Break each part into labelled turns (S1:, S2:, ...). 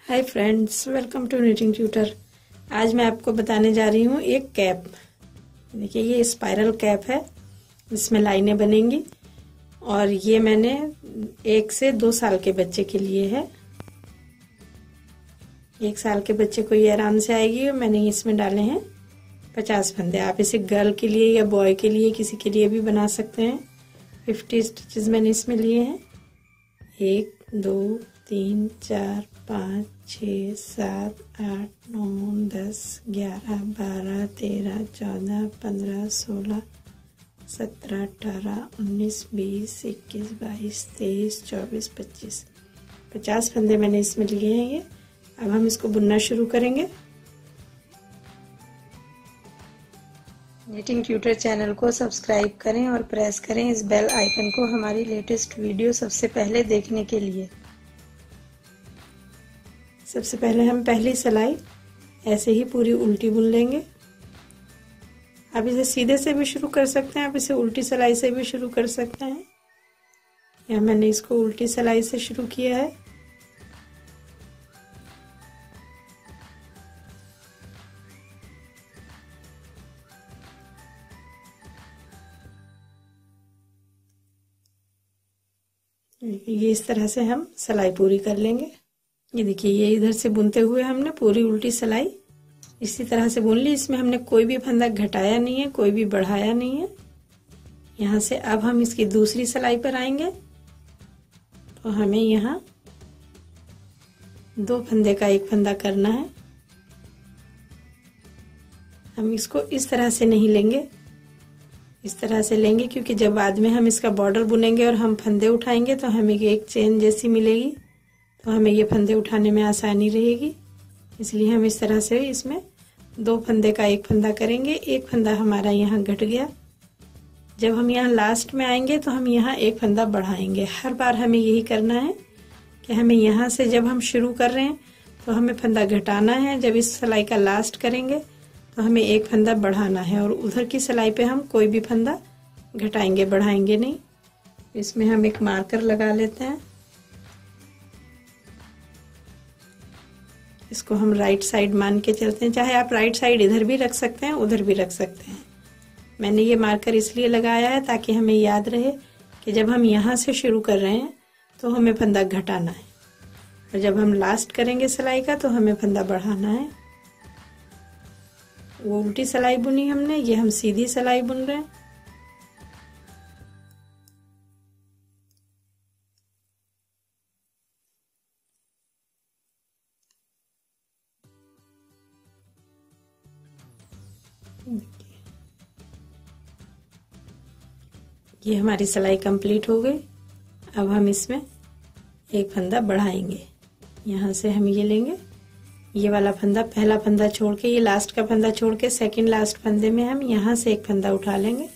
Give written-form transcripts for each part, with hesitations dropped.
S1: Hi friends, welcome to knitting tutor. आज मैं आपको बताने जा रही हूँ एक कैप। देखिए, ये स्पाइरल कैप है, इसमें लाइनें बनेंगी और ये मैंने 1 से 2 साल के बच्चे के लिए है। 1 साल के बच्चे को ये आराम से आएगी और मैंने इसमें डाले हैं 50 फंदे। आप इसे गर्ल के लिए या बॉय के लिए किसी के लिए भी बना सकते हैं। 50 स्टिचेस मैंने इसमें लिए हैं। 1 2 3 4 5 6 7 8 9 10 11 12 13 14 15 16 17 18 19 20 21 22 23 24 25 50 फंदे मैंने इसमें लिए हैं। ये अब हम इसको बुनना शुरू करेंगे। निटिंग ट्यूटर चैनल को सब्सक्राइब करें और प्रेस करें इस बेल आइकन को हमारी लेटेस्ट वीडियो सबसे पहले देखने के लिए। सबसे पहले हम पहली सिलाई ऐसे ही पूरी उल्टी बुन लेंगे। आप इसे सीधे से भी शुरू कर सकते हैं, आप इसे उल्टी सिलाई से भी शुरू कर सकते हैं। यहाँ मैंने इसको उल्टी सिलाई से शुरू किया है। ये इस तरह से हम सिलाई पूरी कर लेंगे। ये देखिए, ये इधर से बुनते हुए हमने पूरी उल्टी सिलाई इसी तरह से बुन ली। इसमें हमने कोई भी फंदा घटाया नहीं है, कोई भी बढ़ाया नहीं है। यहाँ से अब हम इसकी दूसरी सिलाई पर आएंगे तो हमें यहाँ 2 फंदे का 1 फंदा करना है। हम इसको इस तरह से नहीं लेंगे, इस तरह से लेंगे क्योंकि जब बाद में हम इसका बॉर्डर बुनेंगे और हम फंदे उठाएंगे तो हमें एक चेन जैसी मिलेगी, तो हमें ये फंदे उठाने में आसानी रहेगी। इसलिए हम इस तरह से इसमें 2 फंदे का 1 फंदा करेंगे। 1 फंदा हमारा यहाँ घट गया। जब हम यहाँ लास्ट में आएंगे तो हम यहाँ 1 फंदा बढ़ाएंगे। हर बार हमें यही करना है कि हमें यहाँ से जब हम शुरू कर रहे हैं तो हमें फंदा घटाना है। जब इस सिलाई का लास्ट करेंगे तो हमें 1 फंदा बढ़ाना है और उधर की सिलाई पे हम कोई भी फंदा घटाएंगे, बढ़ाएंगे नहीं। इसमें हम एक मार्कर लगा लेते हैं। इसको हम राइट साइड मान के चलते हैं। चाहे आप राइट साइड इधर भी रख सकते हैं, उधर भी रख सकते हैं। मैंने ये मार्कर इसलिए लगाया है ताकि हमें याद रहे कि जब हम यहाँ से शुरू कर रहे हैं तो हमें फंदा घटाना है और जब हम लास्ट करेंगे सिलाई का तो हमें फंदा बढ़ाना है। वो उल्टी सिलाई बुनी हमने, ये हम सीधी सिलाई बुन रहे हैं। ये हमारी सिलाई कंप्लीट हो गई। अब हम इसमें 1 फंदा बढ़ाएंगे। यहाँ से हम ये लेंगे, ये वाला फंदा, पहला फंदा छोड़ के, ये लास्ट का फंदा छोड़ के सेकंड लास्ट फंदे में हम यहाँ से 1 फंदा उठा लेंगे।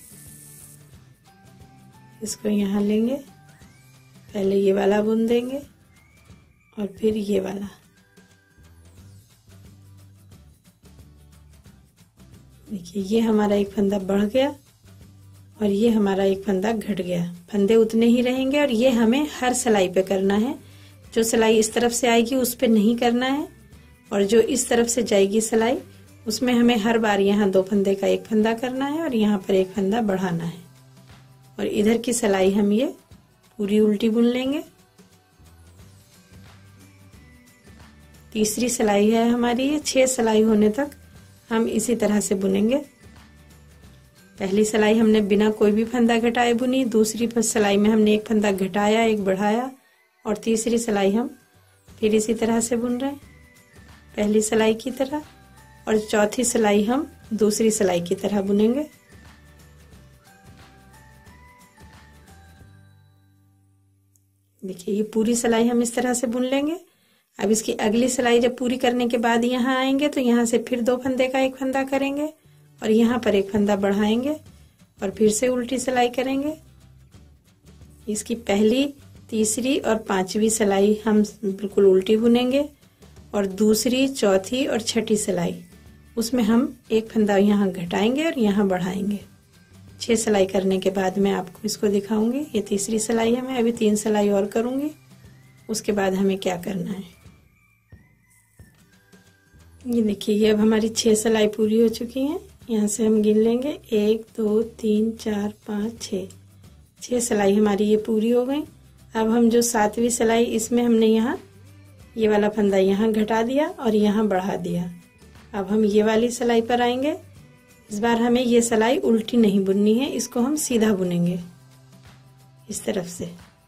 S1: इसको यहाँ लेंगे, पहले ये वाला बुन देंगे और फिर ये वाला। देखिए, ये हमारा 1 फंदा बढ़ गया और ये हमारा 1 फंदा घट गया। फंदे उतने ही रहेंगे और ये हमें हर सिलाई पे करना है। जो सिलाई इस तरफ से आएगी उस पे नहीं करना है और जो इस तरफ से जाएगी सिलाई उसमें हमें हर बार यहाँ 2 फंदे का 1 फंदा करना है और यहाँ पर 1 फंदा बढ़ाना है। और इधर की सिलाई हम ये पूरी उल्टी बुन लेंगे। तीसरी सिलाई है हमारी ये। 6 सिलाई होने तक हम इसी तरह से बुनेंगे। पहली सिलाई हमने बिना कोई भी फंदा घटाए बुनी, दूसरी सिलाई में हमने 1 फंदा घटाया, 1 बढ़ाया और तीसरी सिलाई हम फिर इसी तरह से बुन रहे हैं, पहली सिलाई की तरह। और चौथी सिलाई हम दूसरी सिलाई की तरह बुनेंगे। देखिए, ये पूरी सिलाई हम इस तरह से बुन लेंगे। अब इसकी अगली सिलाई जब पूरी करने के बाद यहाँ आएंगे तो यहाँ से फिर 2 फंदे का 1 फंदा करेंगे और यहाँ पर 1 फंदा बढ़ाएंगे और फिर से उल्टी सिलाई करेंगे। इसकी पहली, तीसरी और 5वीं सिलाई हम बिल्कुल उल्टी बुनेंगे और दूसरी, चौथी और 6ठी सिलाई उसमें हम 1 फंदा यहाँ घटाएंगे और यहाँ बढ़ाएंगे। 6 सिलाई करने के बाद मैं आपको इसको दिखाऊंगी। ये तीसरी सिलाई है, मैं अभी 3 सिलाई और करूंगी, उसके बाद हमें क्या करना है। ये देखिए, ये अब हमारी 6 सिलाई पूरी हो चुकी हैं। यहाँ से हम गिन लेंगे 1 2 3 4 5 6। 6 सिलाई हमारी ये पूरी हो गई। अब हम जो 7वीं सिलाई, इसमें हमने यहाँ ये वाला फंदा यहाँ घटा दिया और यहाँ बढ़ा दिया। अब हम ये वाली सिलाई पर आएंगे। इस बार हमें ये सिलाई उल्टी नहीं बुननी है, इसको हम सीधा बुनेंगे इस तरफ से।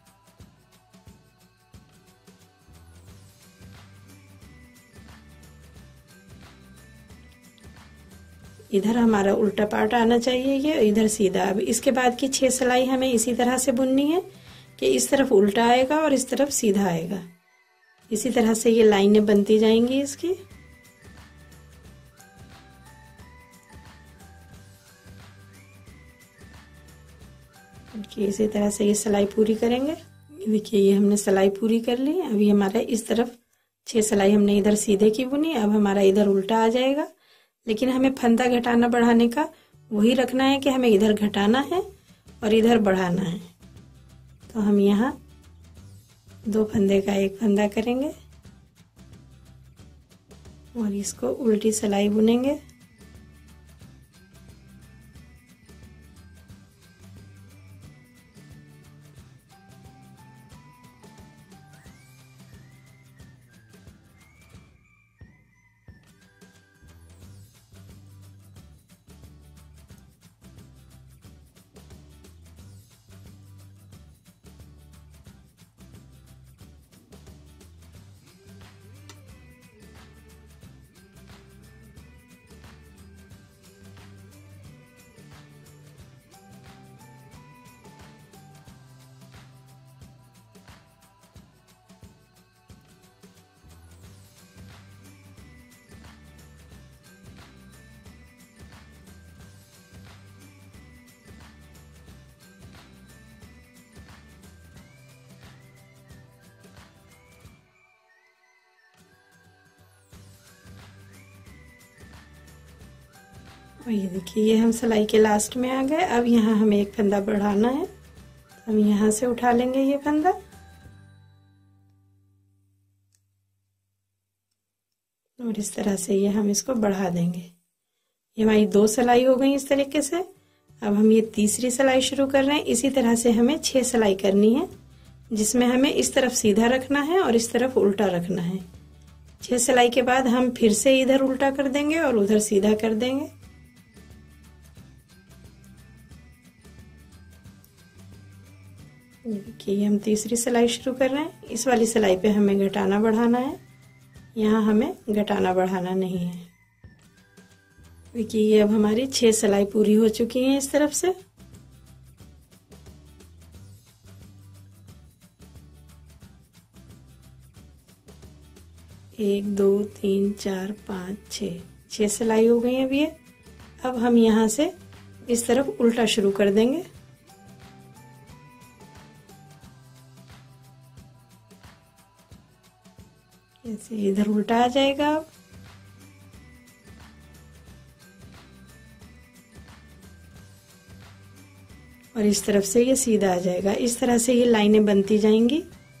S1: इधर हमारा उल्टा पार्ट आना चाहिए, ये इधर सीधा। अब इसके बाद की 6 सिलाई हमें इसी तरह से बुननी है कि इस तरफ उल्टा आएगा और इस तरफ सीधा आएगा। इसी तरह से ये लाइनें बनती जाएंगी इसकी। इसी तरह से ये सिलाई पूरी करेंगे। देखिए, ये हमने सिलाई पूरी कर ली। अभी हमारा इस तरफ 6 सिलाई हमने इधर सीधे की बुनी, अब हमारा इधर उल्टा आ जाएगा। लेकिन हमें फंदा घटाना बढ़ाने का वही रखना है कि हमें इधर घटाना है और इधर बढ़ाना है। तो हम यहाँ 2 फंदे का 1 फंदा करेंगे और इसको उल्टी सिलाई बुनेंगे। और ये देखिए, ये हम सिलाई के लास्ट में आ गए। अब यहाँ हमें 1 फंदा बढ़ाना है। हम यहाँ से उठा लेंगे ये फंदा और इस तरह से ये हम इसको बढ़ा देंगे। ये हमारी 2 सिलाई हो गई इस तरीके से। अब हम ये तीसरी सिलाई शुरू कर रहे हैं। इसी तरह से हमें 6 सिलाई करनी है, जिसमें हमें इस तरफ सीधा रखना है और इस तरफ उल्टा रखना है। 6 सिलाई के बाद हम फिर से इधर उल्टा कर देंगे और उधर सीधा कर देंगे। देखिए, हम तीसरी सिलाई शुरू कर रहे हैं। इस वाली सिलाई पे हमें घटाना बढ़ाना है, यहाँ हमें घटाना बढ़ाना नहीं है। देखिए, ये अब हमारी 6 सिलाई पूरी हो चुकी हैं इस तरफ से। एक 2 3 4 5 6 सिलाई हो गई है अभी ये। अब हम यहाँ से इस तरफ उल्टा शुरू कर देंगे। ऐसे इधर उल्टा आ जाएगा। अब और इस तरफ से ये सीधा आ जाएगा। इस तरह से ये लाइनें बनती जाएंगी।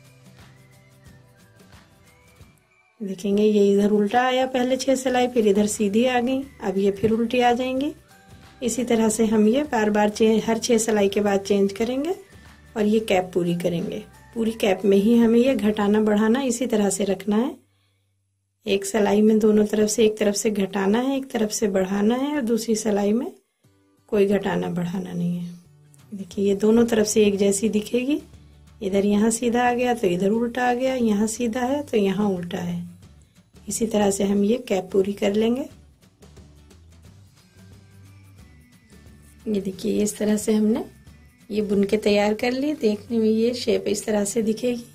S1: देखेंगे, ये इधर उल्टा आया पहले 6 सिलाई, फिर इधर सीधी आ गई, अब ये फिर उल्टी आ जाएंगी। इसी तरह से हम ये बार बार हर 6 सिलाई के बाद चेंज करेंगे और ये कैप पूरी करेंगे। पूरी कैप में ही हमें ये घटाना बढ़ाना इसी तरह से रखना है। एक सिलाई में दोनों तरफ से, एक तरफ से घटाना है, एक तरफ से बढ़ाना है और दूसरी सिलाई में कोई घटाना बढ़ाना नहीं है। देखिए, ये दोनों तरफ से एक जैसी दिखेगी। इधर यहाँ सीधा आ गया तो इधर उल्टा आ गया, यहाँ सीधा है तो यहाँ उल्टा है। इसी तरह से हम ये कैप पूरी कर लेंगे। ये देखिए, इस तरह से हमने ये बुन के तैयार कर ली। देखने में ये शेप इस तरह से दिखेगी।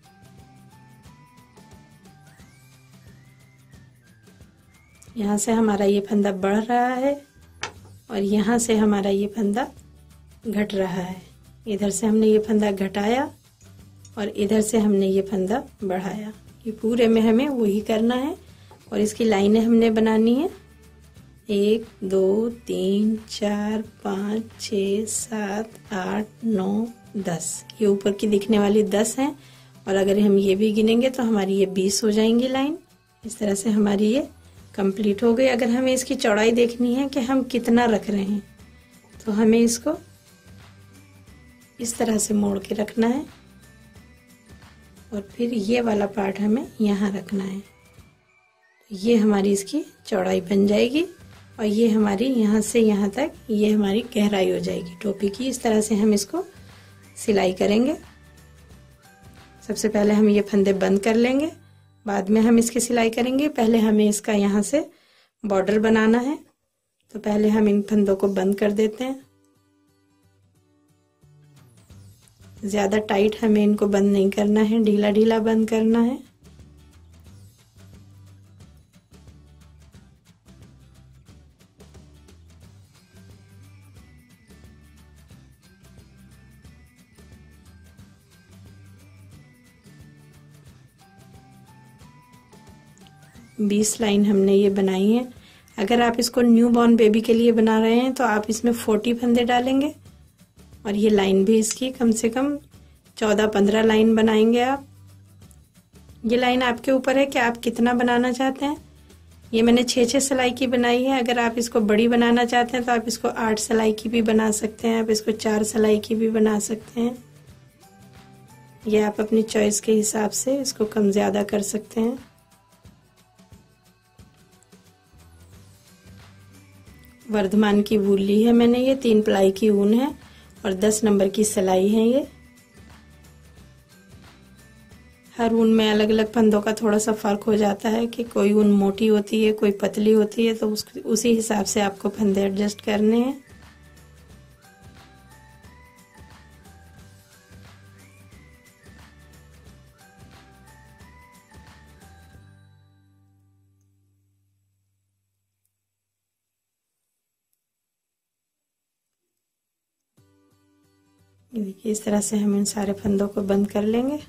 S1: यहाँ से हमारा ये फंदा बढ़ रहा है और यहाँ से हमारा ये फंदा घट रहा है। इधर से हमने ये फंदा घटाया और इधर से हमने ये फंदा बढ़ाया। ये पूरे में हमें वही करना है और इसकी लाइनें हमने बनानी है। 1 2 3 4 5 6 7 8 9 10। ये ऊपर की दिखने वाली 10 हैं और अगर हम ये भी गिनेंगे तो हमारी ये 20 हो जाएंगी लाइन। इस तरह से हमारी ये कंप्लीट हो गई। अगर हमें इसकी चौड़ाई देखनी है कि हम कितना रख रहे हैं, तो हमें इसको इस तरह से मोड़ के रखना है और फिर ये वाला पार्ट हमें यहाँ रखना है। ये हमारी इसकी चौड़ाई बन जाएगी और ये हमारी यहाँ से यहाँ तक ये हमारी गहराई हो जाएगी टोपी की। इस तरह से हम इसको सिलाई करेंगे। सबसे पहले हम ये फंदे बंद कर लेंगे, बाद में हम इसकी सिलाई करेंगे। पहले हमें इसका यहाँ से बॉर्डर बनाना है, तो पहले हम इन फंदों को बंद कर देते हैं। ज़्यादा टाइट हमें इनको बंद नहीं करना है, ढीला ढीला बंद करना है। बीस लाइन हमने ये बनाई है। अगर आप इसको न्यू बॉर्न बेबी के लिए बना रहे हैं तो आप इसमें 40 फंदे डालेंगे और ये लाइन भी इसकी कम से कम 14-15 लाइन बनाएंगे आप। ये लाइन आपके ऊपर है कि आप कितना बनाना चाहते हैं। ये मैंने 6-6 सिलाई की बनाई है। अगर आप इसको बड़ी बनाना चाहते हैं तो आप इसको 8 सिलाई की भी बना सकते हैं, आप इसको 4 सिलाई की भी बना सकते हैं। ये आप अपनी चॉइस के हिसाब से इसको कम ज़्यादा कर सकते हैं। वर्धमान की वूल ली है मैंने, ये 3 प्लाई की ऊन है और 10 नंबर की सिलाई है। ये हर ऊन में अलग अलग फंदों का थोड़ा सा फर्क हो जाता है कि कोई ऊन मोटी होती है, कोई पतली होती है, तो उसी हिसाब से आपको फंदे एडजस्ट करने हैं। देखिए इस तरह से हम इन सारे फंदों को बंद कर लेंगे।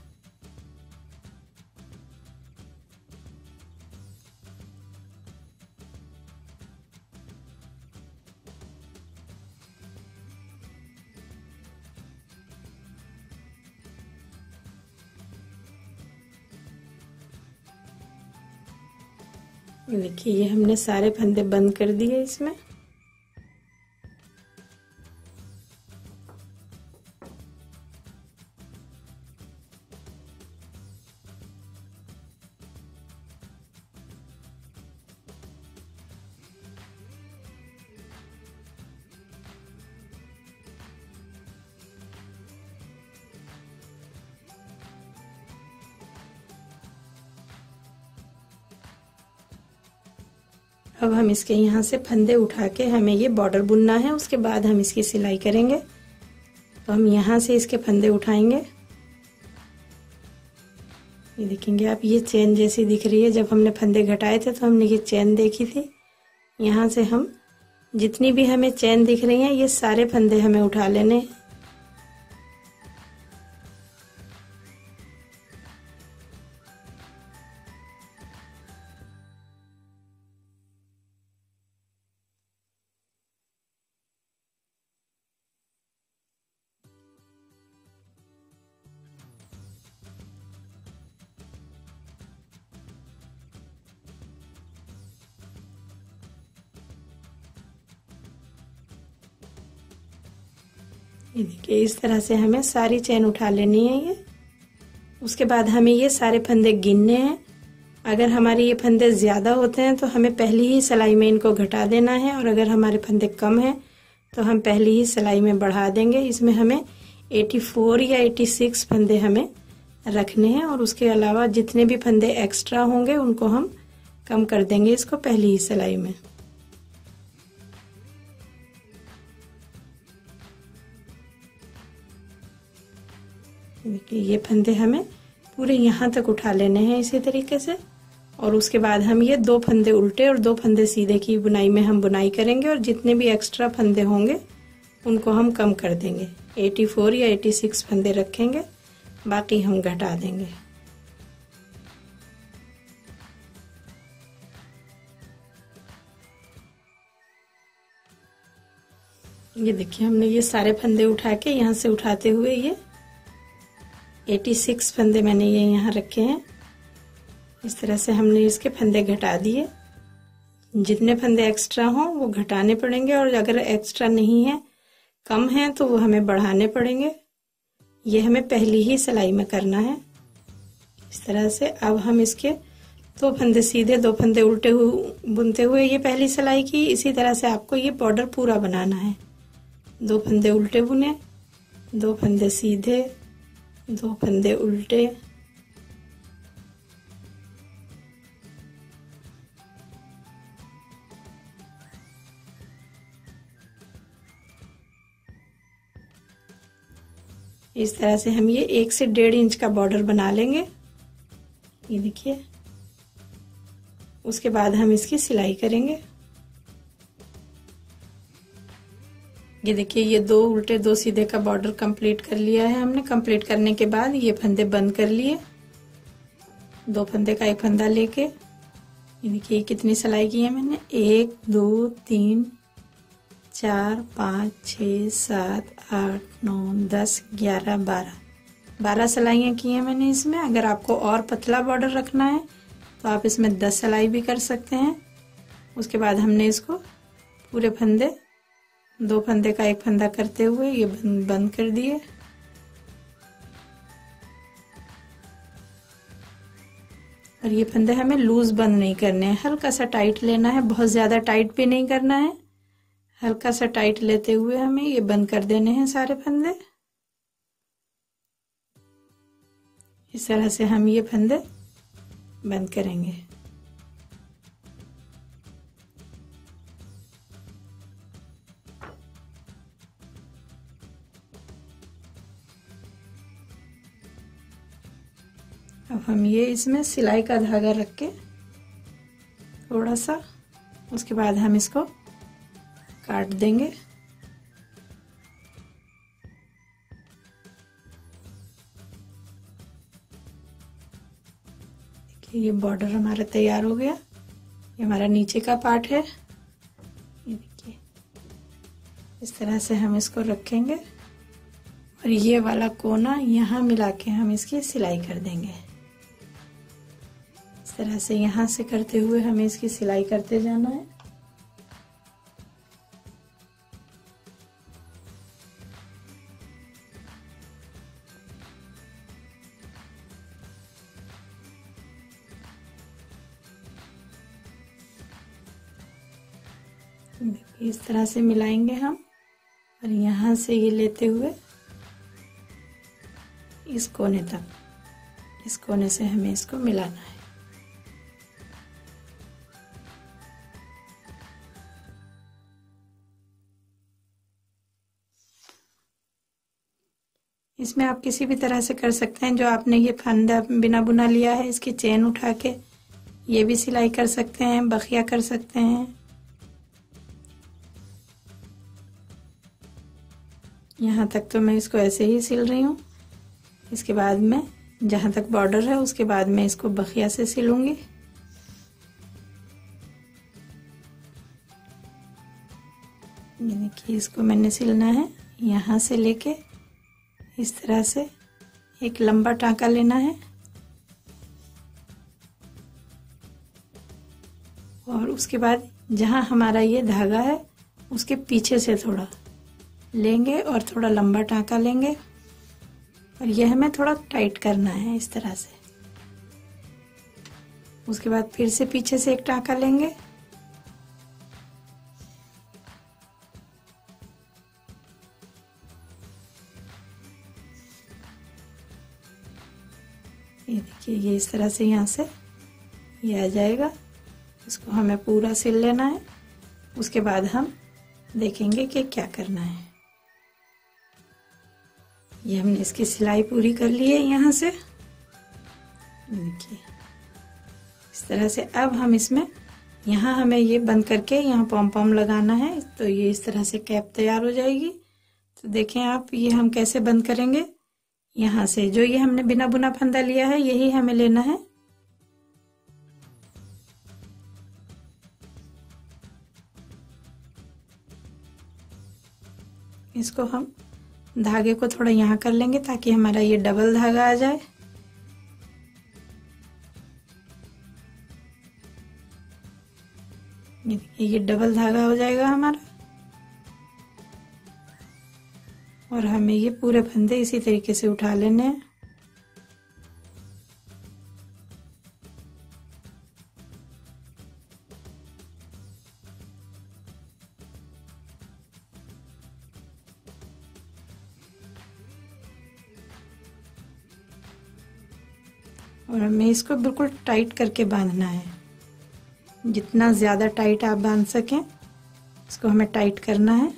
S1: देखिए ये हमने सारे फंदे बंद कर दिए इसमें। अब हम इसके यहाँ से फंदे उठा के हमें ये बॉर्डर बुनना है, उसके बाद हम इसकी सिलाई करेंगे। तो हम यहाँ से इसके फंदे उठाएंगे। ये देखेंगे आप, ये चेन जैसी दिख रही है। जब हमने फंदे घटाए थे तो हमने ये चेन देखी थी। यहाँ से हम जितनी भी हमें चेन दिख रही हैं, ये सारे फंदे हमें उठा लेने हैं। ये देखिए इस तरह से हमें सारी चेन उठा लेनी है ये। उसके बाद हमें ये सारे फंदे गिनने हैं। अगर हमारे ये फंदे ज़्यादा होते हैं तो हमें पहली ही सिलाई में इनको घटा देना है, और अगर हमारे फंदे कम हैं तो हम पहली ही सिलाई में बढ़ा देंगे। इसमें हमें 84 या 86 फंदे हमें रखने हैं, और उसके अलावा जितने भी फंदे एक्स्ट्रा होंगे उनको हम कम कर देंगे इसको पहली ही सिलाई में। देखिए ये फंदे हमें पूरे यहाँ तक उठा लेने हैं इसी तरीके से, और उसके बाद हम ये 2 फंदे उल्टे और 2 फंदे सीधे की बुनाई में हम बुनाई करेंगे, और जितने भी एक्स्ट्रा फंदे होंगे उनको हम कम कर देंगे। 84 या 86 फंदे रखेंगे, बाकी हम घटा देंगे। ये देखिए हमने ये सारे फंदे उठा के यहाँ से उठाते हुए ये 86 फंदे मैंने ये यहाँ रखे हैं। इस तरह से हमने इसके फंदे घटा दिए। जितने फंदे एक्स्ट्रा हों वो घटाने पड़ेंगे, और अगर एक्स्ट्रा नहीं है, कम है, तो वो हमें बढ़ाने पड़ेंगे। ये हमें पहली ही सिलाई में करना है इस तरह से। अब हम इसके 2 फंदे सीधे 2 फंदे उल्टे बुनते हुए ये पहली सिलाई की। इसी तरह से आपको ये बॉर्डर पूरा बनाना है। 2 फंदे उल्टे बुने, 2 फंदे सीधे, 2 फंदे उल्टे, इस तरह से हम ये 1 से 1.5 इंच का बॉर्डर बना लेंगे। ये देखिए, उसके बाद हम इसकी सिलाई करेंगे। ये देखिए, ये 2 उल्टे 2 सीधे का बॉर्डर कंप्लीट कर लिया है हमने। कंप्लीट करने के बाद ये फंदे बंद कर लिए, 2 फंदे का 1 फंदा लेके। ये देखिए कितनी सिलाई की है मैंने, 1 2 3 4 5 6 7 8 9 10 11 12 सिलाइयाँ की हैं मैंने इसमें। अगर आपको और पतला बॉर्डर रखना है तो आप इसमें 10 सिलाई भी कर सकते हैं। उसके बाद हमने इसको पूरे फंदे 2 फंदे का 1 फंदा करते हुए ये बंद कर दिए। और ये फंदे हमें लूज बंद नहीं करने हैं, हल्का सा टाइट लेना है, बहुत ज्यादा टाइट भी नहीं करना है। हल्का सा टाइट लेते हुए हमें ये बंद कर देने हैं सारे फंदे। इस तरह से हम ये फंदे बंद करेंगे। अब हम ये इसमें सिलाई का धागा रख के थोड़ा सा, उसके बाद हम इसको काट देंगे। देखिए ये बॉर्डर हमारा तैयार हो गया। ये हमारा नीचे का पार्ट है। ये देखिए इस तरह से हम इसको रखेंगे और ये वाला कोना यहाँ मिला के हम इसकी सिलाई कर देंगे। इस तरह से यहाँ से करते हुए हमें इसकी सिलाई करते जाना है। इस तरह से मिलाएंगे हम, और यहाँ से ये लेते हुए इस कोने तक, इस कोने से हमें इसको मिलाना है। इसमें आप किसी भी तरह से कर सकते हैं। जो आपने ये फंदा बिना बुना लिया है, इसकी चेन उठा के ये भी सिलाई कर सकते हैं, बखिया कर सकते हैं। यहाँ तक तो मैं इसको ऐसे ही सिल रही हूँ। इसके बाद में जहाँ तक बॉर्डर है उसके बाद में इसको बखिया से सिलूंगी। ये देखिए इसको मैंने सिलना है, यहाँ से लेके इस तरह से एक लंबा टांका लेना है और उसके बाद जहाँ हमारा ये धागा है उसके पीछे से थोड़ा लेंगे और थोड़ा लंबा टांका लेंगे और यह हमें थोड़ा टाइट करना है इस तरह से। उसके बाद फिर से पीछे से एक टांका लेंगे, ये देखिए ये इस तरह से यहाँ से ये आ जाएगा। इसको हमें पूरा सिल लेना है। उसके बाद हम देखेंगे कि क्या करना है। ये हमने इसकी सिलाई पूरी कर ली है यहाँ से, देखिए इस तरह से। अब हम इसमें यहाँ हमें ये बंद करके यहाँ पॉम पॉम लगाना है, तो ये इस तरह से कैप तैयार हो जाएगी। तो देखें आप, ये हम कैसे बंद करेंगे। यहाँ से जो ये हमने बिना बुना फंदा लिया है यही हमें लेना है। इसको हम धागे को थोड़ा यहाँ कर लेंगे ताकि हमारा ये डबल धागा आ जाए। ये देखिए ये डबल धागा हो जाएगा हमारा। और हमें ये पूरे फंदे इसी तरीके से उठा लेने हैं। और हमें इसको बिल्कुल टाइट करके बांधना है। जितना ज़्यादा टाइट आप बांध सकें इसको हमें टाइट करना है।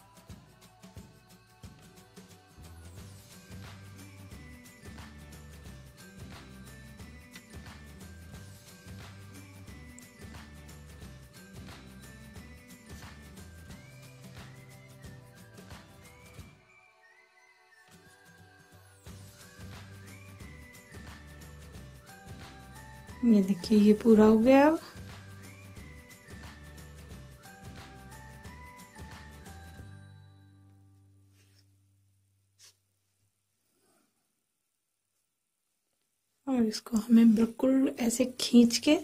S1: ये देखिए ये पूरा हो गया। अब और इसको हमें बिल्कुल ऐसे खींच के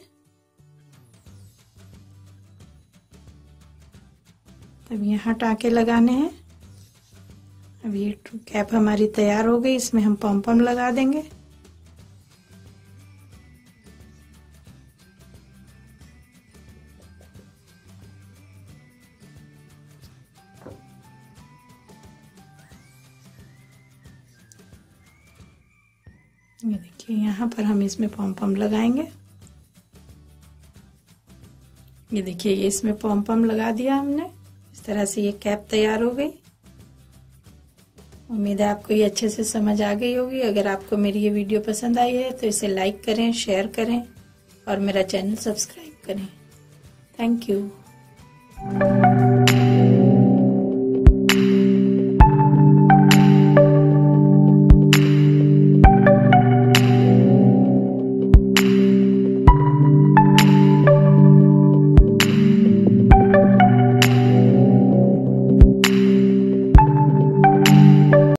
S1: तब यहाँ टाँके लगाने हैं। अब ये कैप हमारी तैयार हो गई। इसमें हम पम पम लगा देंगे। ये देखिए यहाँ पर हम इसमें पम पम लगाएंगे। ये देखिए ये इसमें पम पम लगा दिया हमने। इस तरह से ये कैप तैयार हो गई। उम्मीद है आपको ये अच्छे से समझ आ गई होगी। अगर आपको मेरी ये वीडियो पसंद आई है तो इसे लाइक करें, शेयर करें और मेरा चैनल सब्सक्राइब करें। Thank you.